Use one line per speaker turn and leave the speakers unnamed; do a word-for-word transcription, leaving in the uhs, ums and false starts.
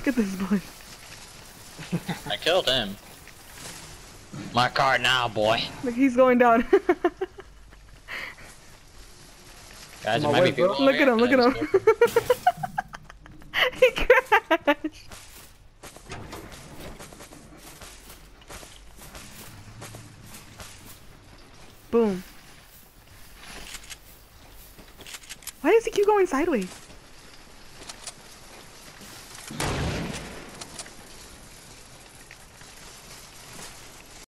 Look at this boy.
I killed him. My car now, boy.
Look, he's going down.
Guys,
On
there
my
might
way,
be people
bro.
Look
over
at him,
here.
look at him. He crashed. Boom. Why does he keep going sideways?